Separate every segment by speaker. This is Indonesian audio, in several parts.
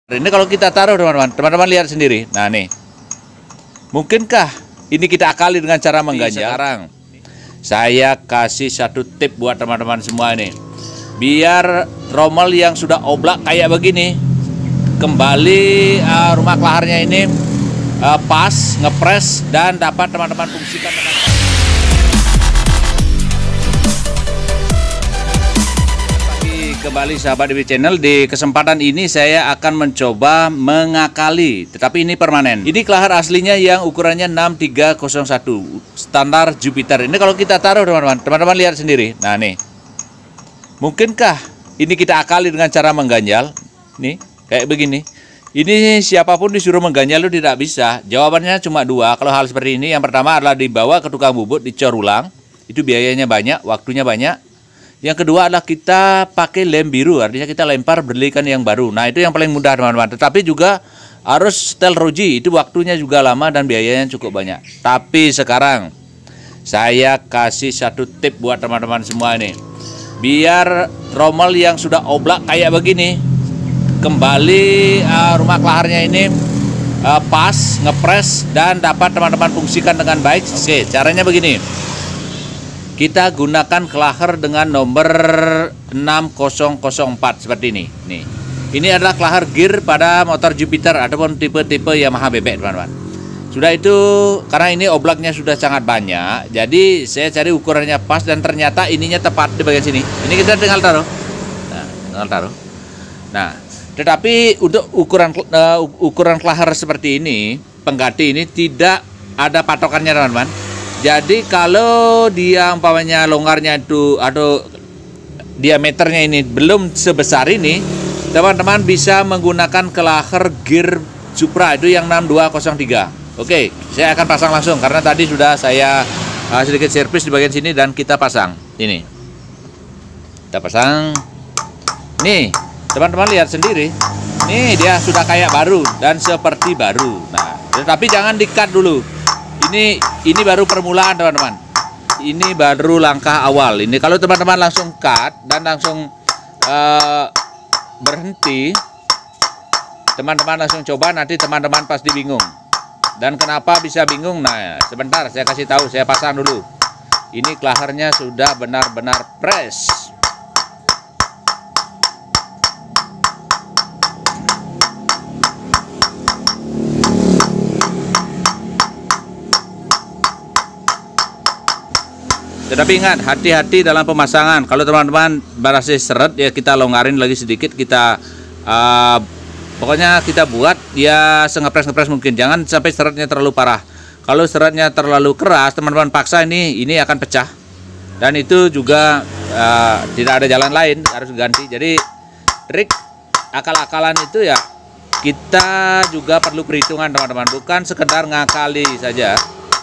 Speaker 1: Ini kalau kita taruh teman-teman lihat sendiri. Nah nih, mungkinkah ini kita akali dengan cara mengganjal? Sekarang saya kasih satu tip buat teman-teman semua ini. Biar trommel yang sudah oblak kayak begini, kembali rumah kelaharnya ini pas, ngepres, dan dapat teman-teman fungsikan dengan kembali sahabat DB Channel. Di kesempatan ini saya akan mencoba mengakali, tetapi ini permanen. Ini kelahar aslinya yang ukurannya 6301 standar Jupiter. Ini kalau kita taruh teman-teman lihat sendiri. Nah nih, mungkinkah ini kita akali dengan cara mengganjal? Nih kayak begini. Ini siapapun disuruh mengganjal itu tidak bisa. Jawabannya cuma dua. Kalau hal seperti ini, yang pertama adalah dibawa ke tukang bubut, dicor ulang. Itu biayanya banyak, waktunya banyak. Yang kedua adalah kita pakai lem biru, artinya kita lempar belikan yang baru. Nah itu yang paling mudah teman-teman. Tetapi juga harus setel roji, itu waktunya juga lama dan biayanya cukup banyak. Tapi sekarang saya kasih satu tip buat teman-teman semua ini. Biar trommel yang sudah oblak kayak begini, kembali rumah kelaharnya ini pas, ngepres, dan dapat teman-teman fungsikan dengan baik. Oke, caranya begini. Kita gunakan kelahar dengan nomor 6004 seperti ini. Nih. Ini adalah kelahar gear pada motor Jupiter ataupun tipe-tipe Yamaha bebek, teman-teman. Sudah itu, karena ini oblaknya sudah sangat banyak, jadi saya cari ukurannya pas dan ternyata ininya tepat di bagian sini. Ini kita tinggal taruh. Nah, tinggal taruh. Nah, tetapi untuk ukuran kelahar seperti ini, pengganti ini tidak ada patokannya, teman-teman. Jadi kalau dia umpamanya longgarnya itu atau diameternya ini belum sebesar ini, teman-teman bisa menggunakan kelahar gear Supra itu yang 6203. Oke, saya akan pasang langsung karena tadi sudah saya sedikit servis di bagian sini dan kita pasang. Ini. Kita pasang. Nih, teman-teman lihat sendiri. Nih dia sudah kayak baru dan seperti baru. Nah, tetapi jangan di-cut dulu. Ini baru permulaan, teman-teman. Ini baru langkah awal. Ini kalau teman-teman langsung cut dan langsung berhenti, teman-teman langsung coba, nanti teman-teman pasti bingung. Dan kenapa bisa bingung? Nah, sebentar saya kasih tahu, saya pasang dulu. Ini kelaharnya sudah benar-benar press. Tetapi ingat, hati-hati dalam pemasangan. Kalau teman-teman berhasil seret, ya kita longgarin lagi sedikit. Kita pokoknya kita buat ya ngepres mungkin. Jangan sampai seretnya terlalu parah. Kalau seretnya terlalu keras, teman-teman paksa ini akan pecah. Dan itu juga tidak ada jalan lain, harus ganti. Jadi trik akal-akalan itu ya kita juga perlu perhitungan, teman-teman. Bukan sekedar ngakali saja.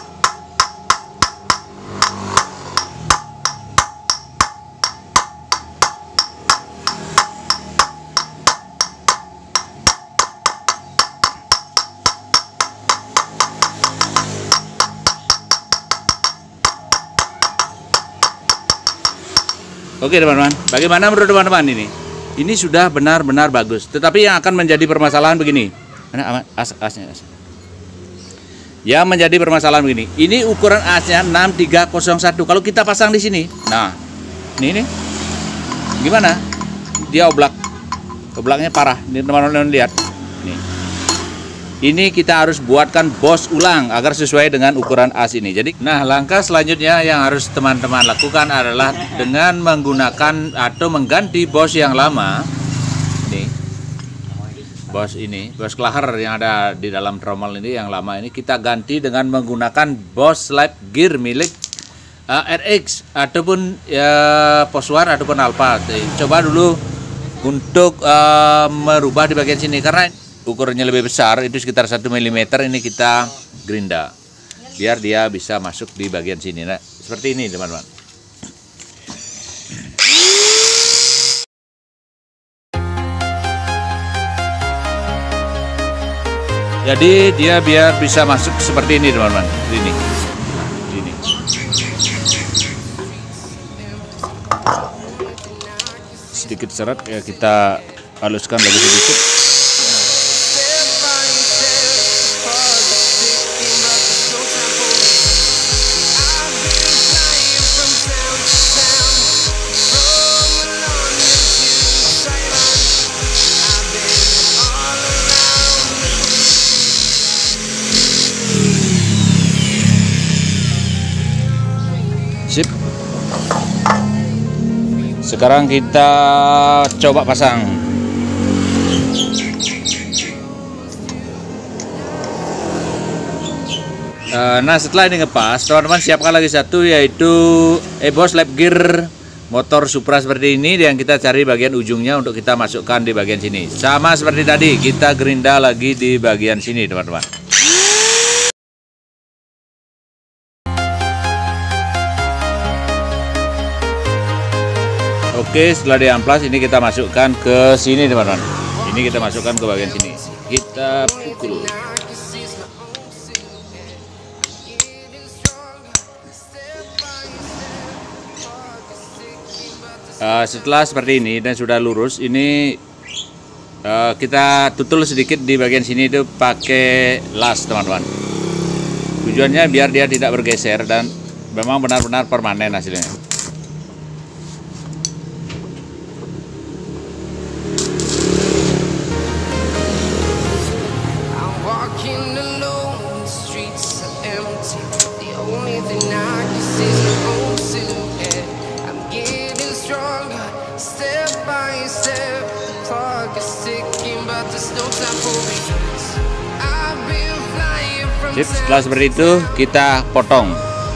Speaker 1: Oke teman-teman, bagaimana menurut teman-teman ini? Ini sudah benar-benar bagus. Tetapi yang akan menjadi permasalahan begini. Mana asnya? Yang menjadi permasalahan begini. Ini ukuran asnya 6301. Kalau kita pasang di sini, nah, ini gimana? Dia oblak. Oblaknya parah. Ini teman-teman lihat. Nih. Ini kita harus buatkan bos ulang agar sesuai dengan ukuran as ini. Jadi, nah langkah selanjutnya yang harus teman-teman lakukan adalah dengan menggunakan atau mengganti bos yang lama. Ini, bos kelahar yang ada di dalam trommel ini yang lama ini kita ganti dengan menggunakan bos slap gear milik RX ataupun Poswan ataupun Alfa. Coba dulu untuk merubah di bagian sini karena ukurannya lebih besar, itu sekitar 1 mm. Ini kita gerinda biar dia bisa masuk di bagian sini. Nah, seperti ini teman-teman. Jadi dia biar bisa masuk seperti ini teman-teman. Ini. Sedikit seret ya, kita haluskan lagi sedikit. Sekarang kita coba pasang. Nah, setelah ini ngepas, teman-teman siapkan lagi satu, yaitu EBOS lap gear motor Supra seperti ini, yang kita cari bagian ujungnya untuk kita masukkan di bagian sini. Sama seperti tadi, kita gerinda lagi di bagian sini, teman-teman. Oke, setelah diamplas ini kita masukkan ke sini, teman-teman. Ini kita masukkan ke bagian sini. Kita pukul. Setelah seperti ini dan sudah lurus, ini kita tutul sedikit di bagian sini itu pakai las, teman-teman. Tujuannya biar dia tidak bergeser dan memang benar-benar permanen hasilnya. Sip, setelah seperti itu kita potong.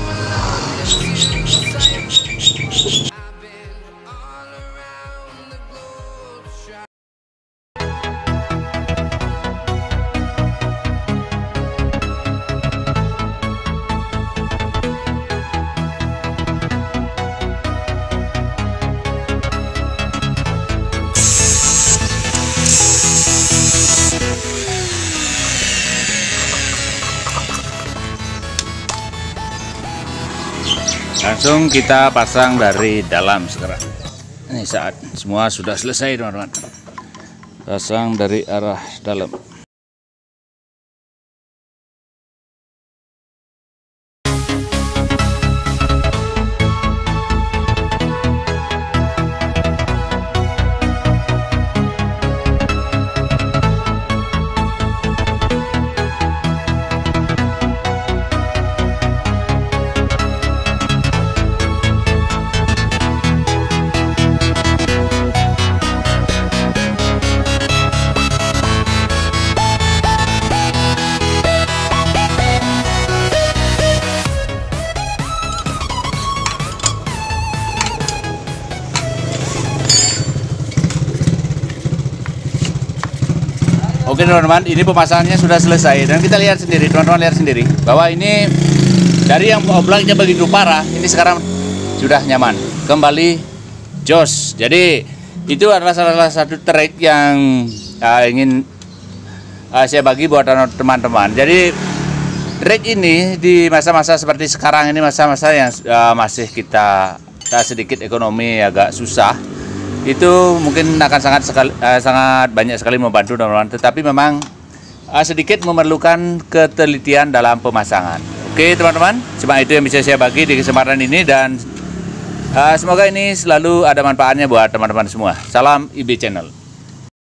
Speaker 1: Langsung kita pasang dari dalam sekarang. Ini saat semua sudah selesai, teman-teman. Pasang dari arah dalam. Oke teman-teman, ini pemasangannya sudah selesai dan kita lihat sendiri, teman-teman lihat sendiri bahwa ini dari yang oblaknya begitu parah, ini sekarang sudah nyaman, kembali jos. Jadi itu adalah salah satu trik yang ingin saya bagi buat teman-teman. Jadi trik ini di masa-masa seperti sekarang ini, masa-masa yang masih kita sedikit ekonomi agak susah, itu mungkin akan sangat banyak sekali membantu teman-teman, tetapi memang sedikit memerlukan ketelitian dalam pemasangan. Oke teman-teman, cuma itu yang bisa saya bagi di kesempatan ini, dan semoga ini selalu ada manfaatnya buat teman-teman semua. Salam IB Channel.